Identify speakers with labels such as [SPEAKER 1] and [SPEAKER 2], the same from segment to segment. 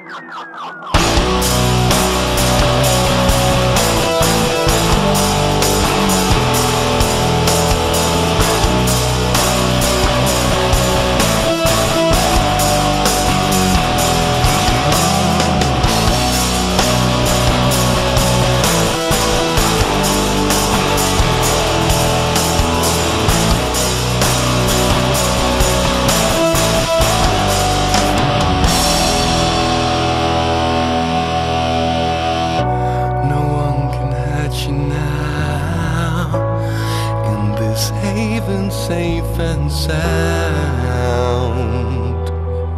[SPEAKER 1] Safe and sound.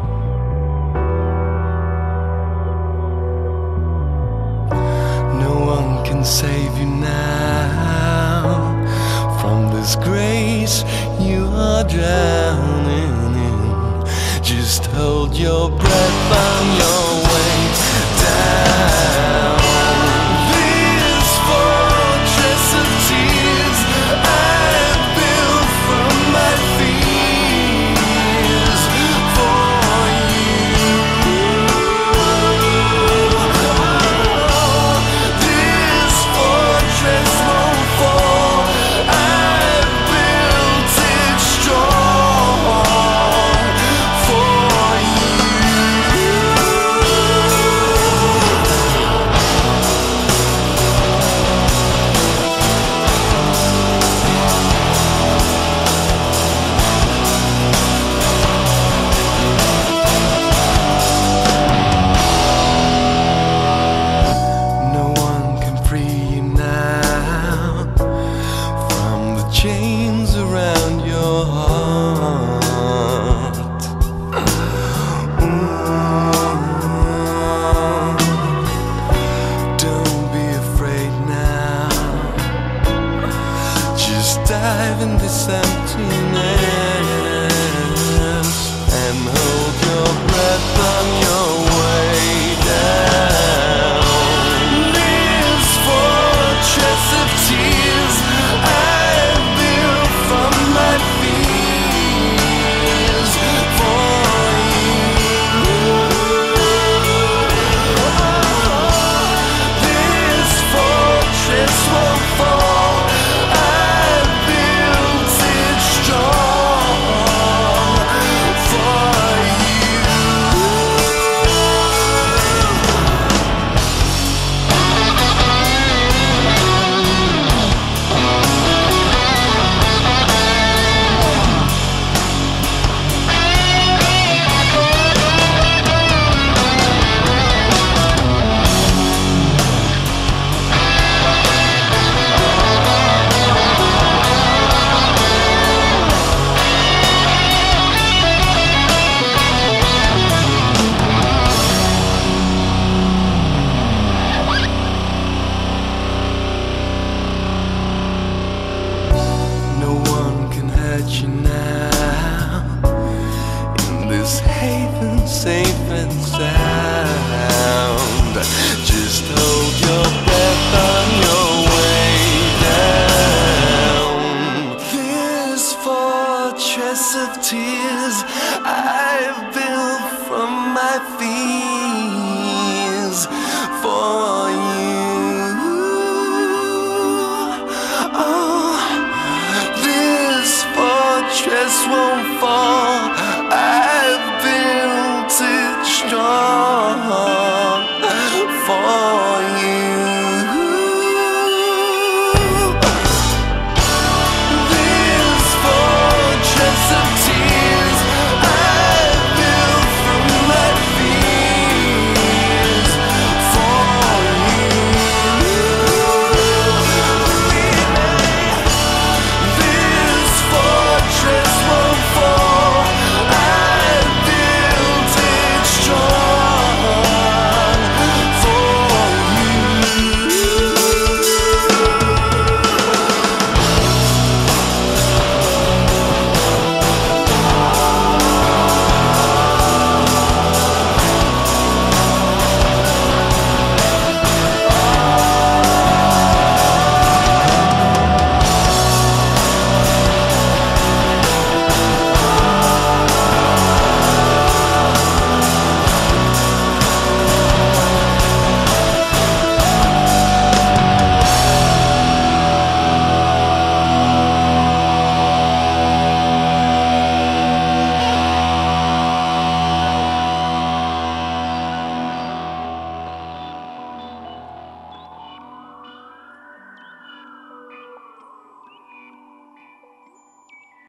[SPEAKER 1] No one can save you now from this grace you are drowning in. Just hold your breath on your way down. This fortress of tears I've built from my fears for you. This fortress won't fall. I've built it strong for you. No one can free you now from the chains around your heart. Don't be afraid now. Just dive in this emptiness and hold your breath on your way down. This fortress of tears I've built from my fears for you. This fortress won't fall. I've built it strong for you. No one can hurt you now in this haven safe and sound.